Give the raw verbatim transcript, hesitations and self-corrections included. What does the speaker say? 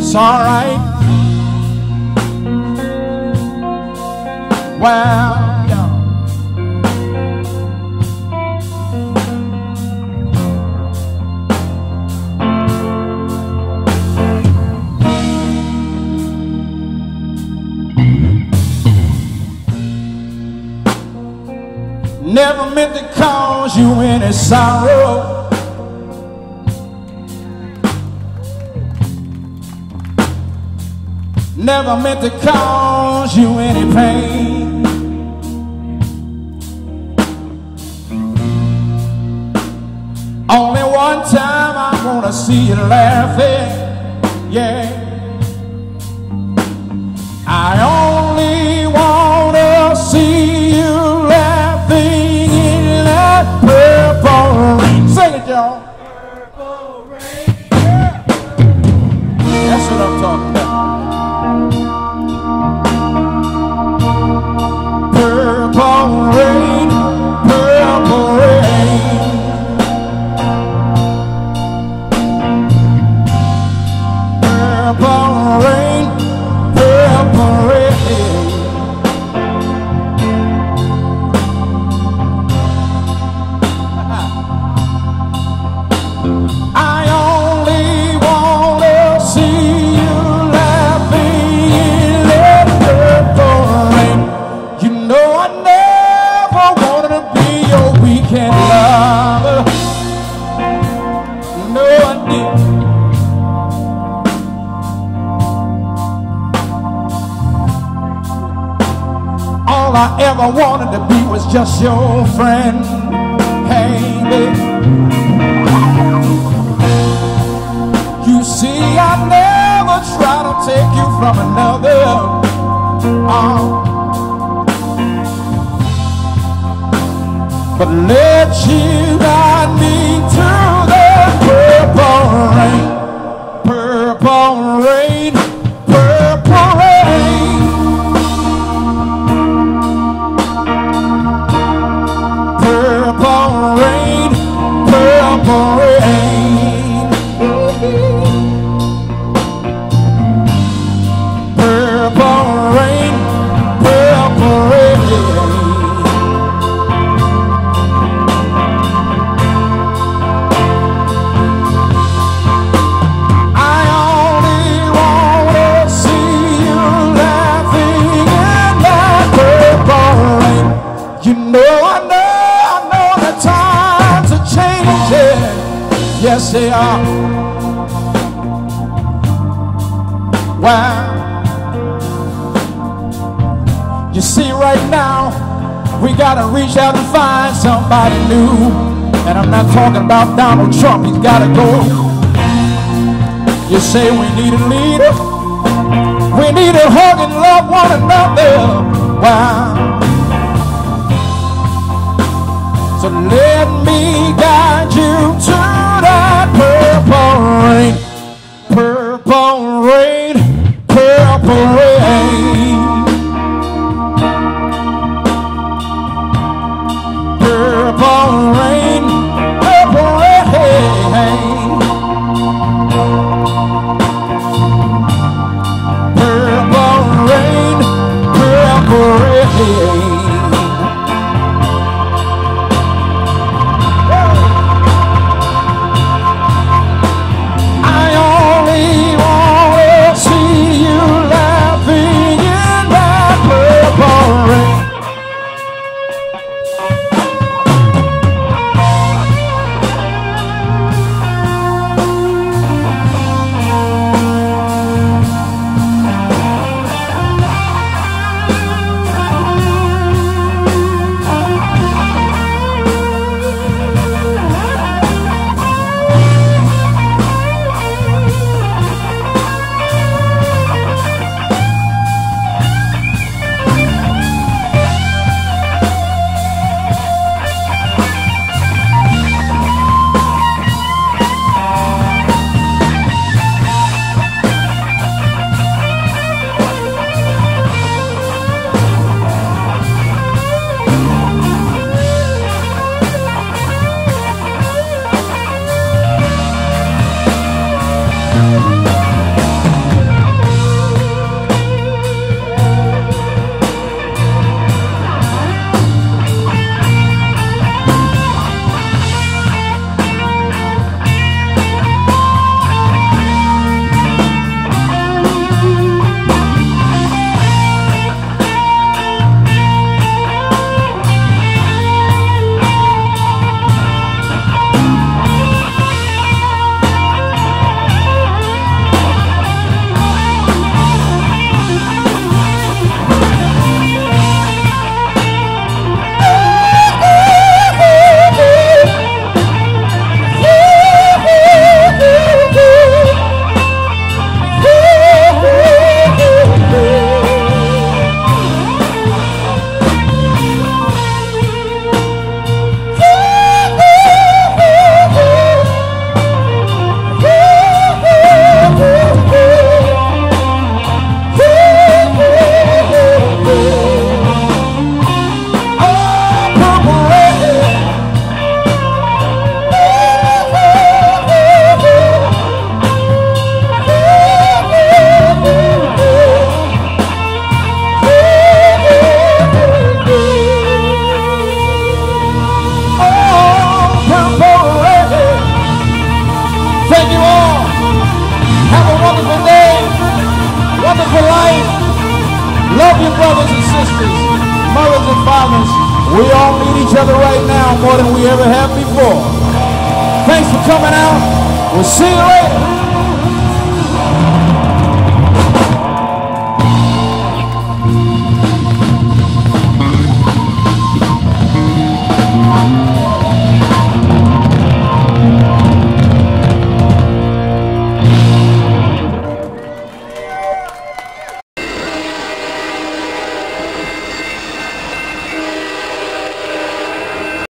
It's all right. Well, yeah. Never meant to cause you any sorrow. Never meant to cause you any pain. Only one time I wanna see you laughing, yeah. I only wanna see you laughing in that purple rain. Sing it, y'all. Purple rain. Yeah. That's what I'm talking about. Purple rain, purple rain. Purple rain, purple rain. I only wanna see you laughing in that purple rain. You know I never wanted to be your weekend lover. No, I didn't. All I ever wanted to be was just your friend. Hey, baby. You see, I never try to take you from another. Oh. But let you guide me to the purple rain. Purple rain, purple rain. Purple rain, purple rain. Purple rain, purple rain. I only wanna see you laughing in that purple rain. You know I know. Times are changing, yes they are. Wow. You see, right now we gotta reach out and find somebody new. And I'm not talking about Donald Trump, he's gotta go. You say we need a leader, we need to hug and love one another. Wow. So let me guide you to that purple rain. Purple rain, purple rain. Purple rain, purple rain. Purple rain, purple rain. I only wanna love you, brothers and sisters, mothers and fathers. We all need each other right now more than we ever have before. Thanks for coming out. We'll see you later.